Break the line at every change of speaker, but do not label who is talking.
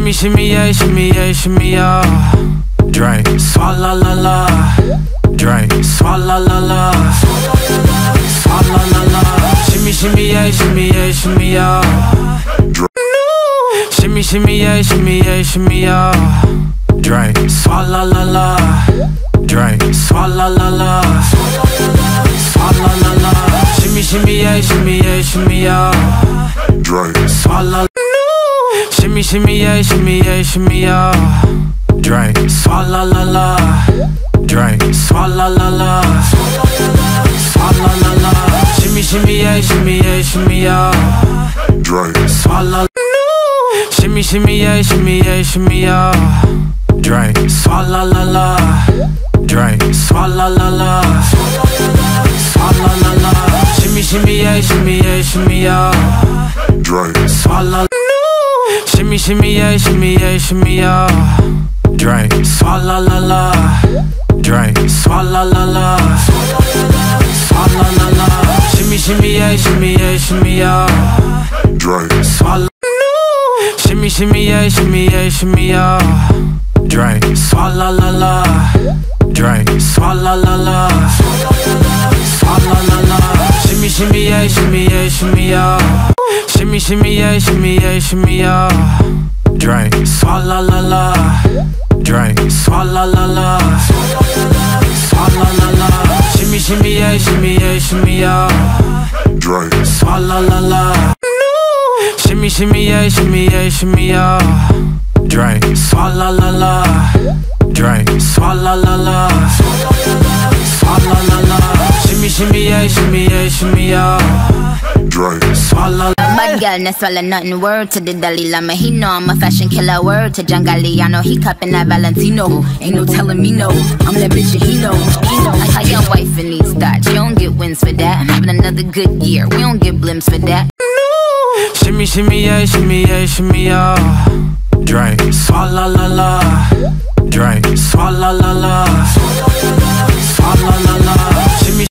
Shimmy, shimmy, yeah, shimmy, yeah, shimmy, yeah. Drink, swalla la la. Drink, swalla la la. Swalla la la. Shimmy, shimmy, yeah, shimmy, yeah, shimmy, yeah. Shimmy, shimmy, yeah, shimmy, yeah, shimmy, yeah. Drink, swalla la la. Drink, swalla la la. Swalla la la. Shimmy, shimmy, yeah, shimmy, yeah, shimmy, yeah. Drink, swalla. Shimmy, shimmy, yeah, shimmy, yeah, shimmy, yeah. Drink, swalla la la. Drink, swalla la la. Swalla la la. Shimmy, shimmy, yeah, shimmy, yeah, shimmy, yeah. Drink, swalla. Shimmy, shimmy, yeah, shimmy, yeah, shimmy, yeah. Drink, swalla la la. Drink, swalla la la. Swalla la la. Shimmy, shimmy, yeah, shimmy, yeah, shimmy, yeah. Drink, swalla. Shimmy, shimmy, yeah, shimmy, yeah, shimmy, yeah. Drink, swalla la la. Drink, swalla la la. Swalla la la. Shimmy, shimmy, yeah, shimmy, yeah, shimmy, yeah. Drink, swalla. Shimmy, shimmy, yeah, shimmy, yeah, shimmy, yeah. Drink, swalla la la. Drink, swalla la la. Swalla la la. Shimmy, shimmy, yeah, shimmy, yeah, shimmy, yeah. Shimmy, shimmy, yeah, shimmy, yeah, shimmy, yeah. Drink, swalla la la. Drink, swalla la la. Swalla la la. Shimmy, shimmy, yeah, shimmy, yeah, shimmy, yeah. Drink, swalla la la. Shimmy, shimmy, yeah, shimmy, yeah, shimmy, yeah. Drink, swalla la la. Drink, swalla la la. Swalla la la. Shimmy, shimmy, yeah, shimmy, yeah, shimmy, yeah. Drink, swalla.
Bad girl, no swallow nothing. Word to the Dalai Lama, he know I'm a fashion killer. Word to John Galliano, he cupping that Valentino. Ain't no telling me no, I'm that bitch and he know. How your wife in these thoughts, you don't get wins for that. I'm having another good year, we don't get blimps for that.
Shimmy, shimmy, yeah, shimmy, yeah, shimmy, yeah. Drink, swalla la la. Drink, swalla la la. Swalla la la.